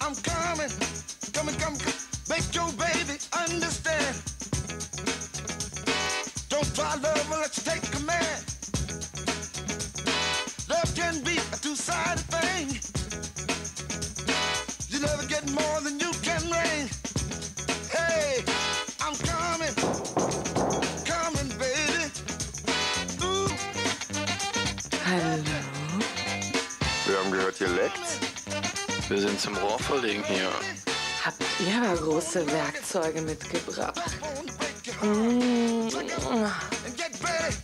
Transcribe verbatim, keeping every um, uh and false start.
I'm coming, coming, coming, coming. Make your baby understand. Don't try love unless you take command. Love can be a two-sided thing. You never get more than you can bring. Hey, I'm coming, coming, baby. Ooh. Hallo? Wir haben gehört, ihr leckt. Wir sind zum Rohrverlegen hier. Habt ihr aber große Werkzeuge mitgebracht? Mmh. And get ready.